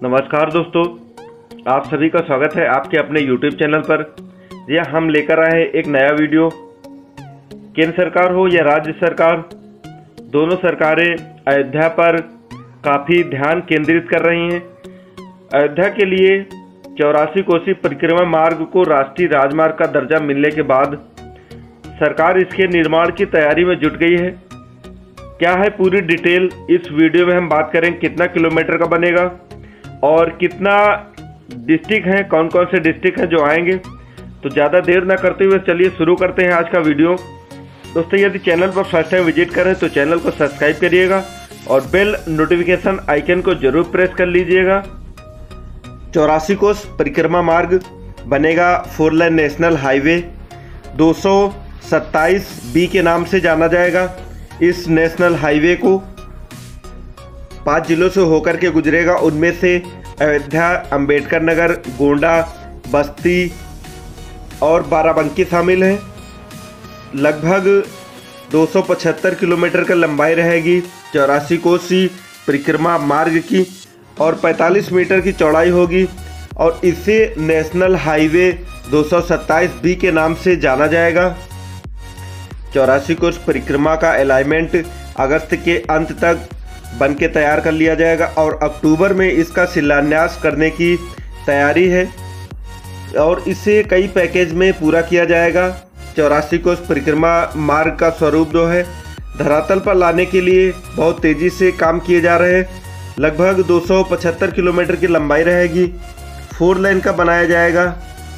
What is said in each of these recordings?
नमस्कार दोस्तों, आप सभी का स्वागत है आपके अपने YouTube चैनल पर। यह हम लेकर आए हैं एक नया वीडियो। केंद्र सरकार हो या राज्य सरकार, दोनों सरकारें अयोध्या पर काफ़ी ध्यान केंद्रित कर रही हैं। अयोध्या के लिए 84 कोसी परिक्रमा मार्ग को राष्ट्रीय राजमार्ग का दर्जा मिलने के बाद सरकार इसके निर्माण की तैयारी में जुट गई है। क्या है पूरी डिटेल इस वीडियो में हम बात करें। कितना किलोमीटर का बनेगा और कितना डिस्ट्रिक्ट हैं, कौन कौन से डिस्ट्रिक्ट हैं जो आएंगे। तो ज़्यादा देर ना करते हुए चलिए शुरू करते हैं आज का वीडियो। दोस्तों, यदि चैनल पर फर्स्ट टाइम विजिट करें तो चैनल को सब्सक्राइब करिएगा और बेल नोटिफिकेशन आइकन को जरूर प्रेस कर लीजिएगा। 84 कोस परिक्रमा मार्ग बनेगा 4 लेन नेशनल हाईवे 227B के नाम से जाना जाएगा। इस नेशनल हाईवे को 5 जिलों से होकर के गुजरेगा। उनमें से अयोध्या, अंबेडकर नगर, गोंडा, बस्ती और बाराबंकी शामिल हैं। लगभग 275 किलोमीटर की लंबाई रहेगी 84 कोसी परिक्रमा मार्ग की और 45 मीटर की चौड़ाई होगी और इसे नेशनल हाईवे 227B के नाम से जाना जाएगा। 84 कोस परिक्रमा का अलाइनमेंट अगस्त के अंत तक बन के तैयार कर लिया जाएगा और अक्टूबर में इसका शिलान्यास करने की तैयारी है और इसे कई पैकेज में पूरा किया जाएगा। 84 कोस परिक्रमा मार्ग का स्वरूप जो है धरातल पर लाने के लिए बहुत तेज़ी से काम किए जा रहे हैं। लगभग 275 किलोमीटर की लंबाई रहेगी। 4 लेन का बनाया जाएगा।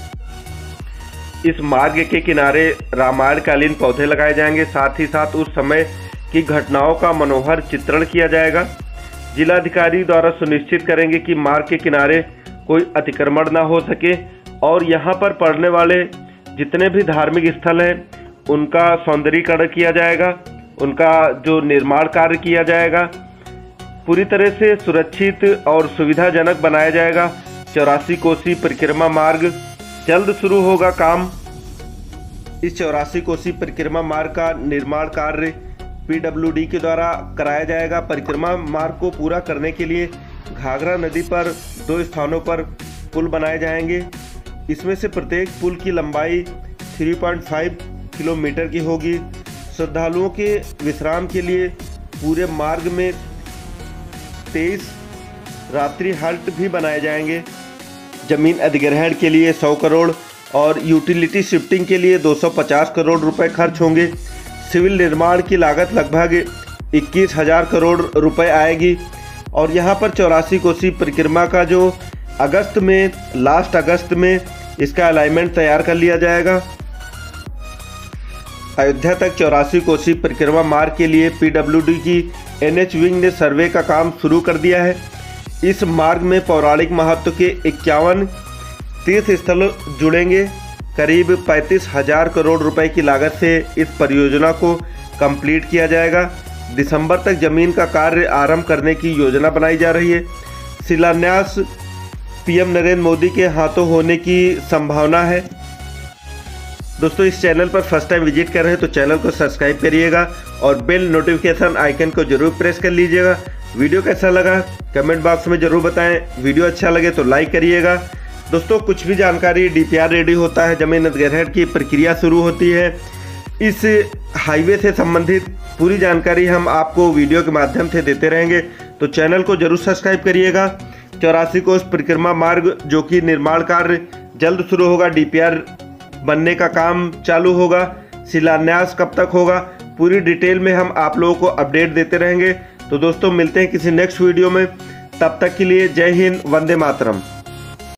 इस मार्ग के किनारे रामायणकालीन पौधे लगाए जाएंगे। साथ ही साथ उस समय की घटनाओं का मनोहर चित्रण किया जाएगा। जिलाधिकारी द्वारा सुनिश्चित करेंगे कि मार्ग के किनारे कोई अतिक्रमण ना हो सके और यहाँ पर पड़ने वाले जितने भी धार्मिक स्थल हैं उनका सौंदर्यीकरण किया जाएगा, उनका जो निर्माण कार्य किया जाएगा पूरी तरह से सुरक्षित और सुविधाजनक बनाया जाएगा। 84 कोसी परिक्रमा मार्ग जल्द शुरू होगा काम। इस 84 कोसी परिक्रमा मार्ग का निर्माण कार्य PWD के द्वारा कराया जाएगा। परिक्रमा मार्ग को पूरा करने के लिए घाघरा नदी पर 2 स्थानों पर पुल बनाए जाएंगे। इसमें से प्रत्येक पुल की लंबाई 3.5 किलोमीटर की होगी। श्रद्धालुओं के विश्राम के लिए पूरे मार्ग में 23 रात्रि हल्ट भी बनाए जाएंगे। जमीन अधिग्रहण के लिए 100 करोड़ और यूटिलिटी शिफ्टिंग के लिए 250 करोड़ रुपए खर्च होंगे। सिविल निर्माण की लागत लगभग 21,000 करोड़ रुपए आएगी और यहाँ पर 84 कोसी परिक्रमा का जो लास्ट अगस्त में इसका अलाइनमेंट तैयार कर लिया जाएगा। अयोध्या तक 84 कोसी परिक्रमा मार्ग के लिए PWD की NH विंग ने सर्वे का काम शुरू कर दिया है। इस मार्ग में पौराणिक महत्व के 51 तीर्थ स्थल जुड़ेंगे। करीब 35,000 करोड़ रुपए की लागत से इस परियोजना को कंप्लीट किया जाएगा। दिसंबर तक जमीन का कार्य आरंभ करने की योजना बनाई जा रही है। शिलान्यास PM नरेंद्र मोदी के हाथों होने की संभावना है। दोस्तों, इस चैनल पर फर्स्ट टाइम विजिट कर रहे हैं तो चैनल को सब्सक्राइब करिएगा और बेल नोटिफिकेशन आइकन को जरूर प्रेस कर लीजिएगा। वीडियो कैसा लगा कमेंट बॉक्स में जरूर बताएं। वीडियो अच्छा लगे तो लाइक करिएगा। दोस्तों, कुछ भी जानकारी DPR रेडी होता है, जमीन अधिग्रहण की प्रक्रिया शुरू होती है, इस हाईवे से संबंधित पूरी जानकारी हम आपको वीडियो के माध्यम से देते रहेंगे। तो चैनल को जरूर सब्सक्राइब करिएगा। 84 कोस परिक्रमा मार्ग जो कि निर्माण कार्य जल्द शुरू होगा। DPR बनने का काम चालू होगा। शिलान्यास कब तक होगा पूरी डिटेल में हम आप लोगों को अपडेट देते रहेंगे। तो दोस्तों, मिलते हैं किसी नेक्स्ट वीडियो में। तब तक के लिए जय हिंद, वंदे मातरम।